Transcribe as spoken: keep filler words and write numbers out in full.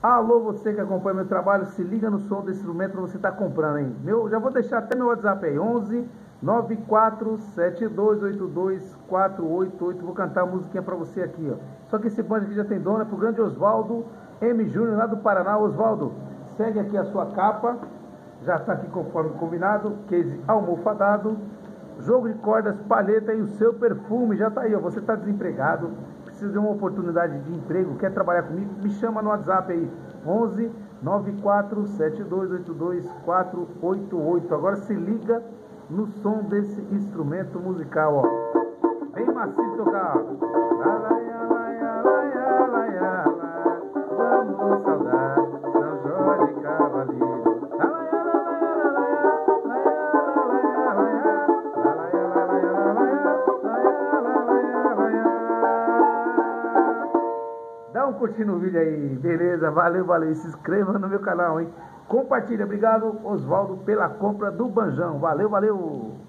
Alô, você que acompanha meu trabalho, se liga no som desse instrumento que você está comprando, hein? Meu, já vou deixar até meu WhatsApp aí, onze nove quatro sete dois oito dois quatro oito oito. Vou cantar a musiquinha pra você aqui, ó. Só que esse bando aqui já tem dono, é pro grande Oswaldo M. Júnior, lá do Paraná. Oswaldo, segue aqui a sua capa, já tá aqui conforme combinado, case almofadado, jogo de cordas, palheta e o seu perfume, já tá aí, ó. Você tá desempregado, precisa de uma oportunidade de emprego, quer trabalhar comigo, me chama no WhatsApp aí, onze nove quatro sete dois oito dois quatro oito oito. Agora se liga no som desse instrumento musical, ó, bem macio tocar, vamos saudar São Jorge Cavaleiro. Dá um curtir no vídeo aí, beleza? Valeu, valeu. Se inscreva no meu canal, hein? Compartilha. Obrigado, Oswaldo, pela compra do banjão. Valeu, valeu.